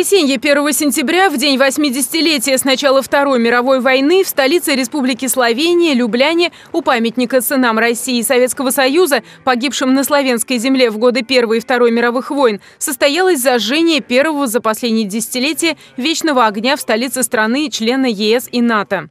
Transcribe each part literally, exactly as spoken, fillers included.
воскресенье первого сентября, в день восьмидесятилетия с начала Второй мировой войны, в столице Республики Словения, Любляне, у памятника сынам России и Советского Союза, погибшим на славянской земле в годы Первой и Второй мировых войн, состоялось зажжение первого за последние десятилетия вечного огня в столице страны, члена Е С и НАТО.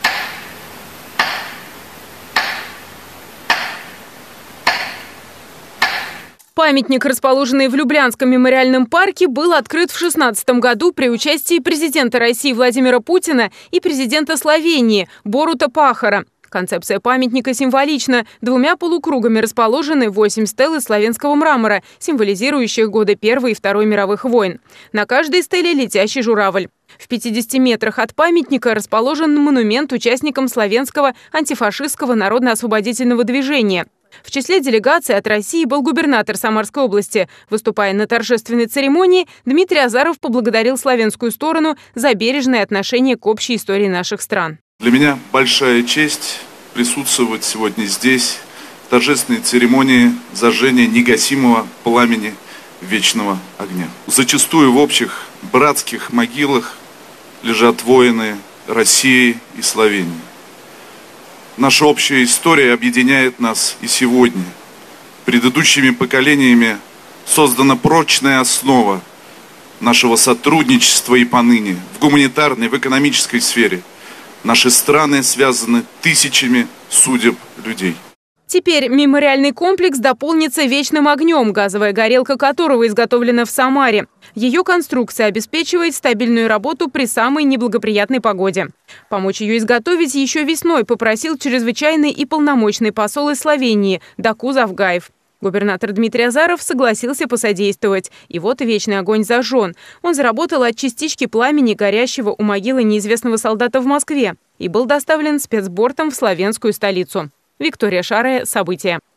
Памятник, расположенный в Люблянском мемориальном парке, был открыт в две тысячи шестнадцатом году при участии президента России Владимира Путина и президента Словении Борута Пахора. Концепция памятника символична. Двумя полукругами расположены восемь стел из славянского мрамора, символизирующих годы Первой и Второй мировых войн. На каждой стеле летящий журавль. В пятидесяти метрах от памятника расположен монумент участникам славянского антифашистского народно-освободительного движения. В числе делегации от России был губернатор Самарской области. Выступая на торжественной церемонии, Дмитрий Азаров поблагодарил славянскую сторону за бережное отношение к общей истории наших стран. Для меня большая честь присутствовать сегодня здесь, в торжественной церемонии зажжения негасимого пламени вечного огня. Зачастую в общих братских могилах лежат воины России и Словении. Наша общая история объединяет нас и сегодня. Предыдущими поколениями создана прочная основа нашего сотрудничества и поныне в гуманитарной, в экономической сфере. Наши страны связаны тысячами судеб людей. Теперь мемориальный комплекс дополнится вечным огнем, газовая горелка которого изготовлена в Самаре. Ее конструкция обеспечивает стабильную работу при самой неблагоприятной погоде. Помочь ее изготовить еще весной попросил чрезвычайный и полномочный посол из Словении Даку Завгаев. Губернатор Дмитрий Азаров согласился посодействовать. И вот вечный огонь зажжен. Он заработал от частички пламени, горящего у могилы неизвестного солдата в Москве, и был доставлен спецбортом в славянскую столицу. Виктория Шарая. События.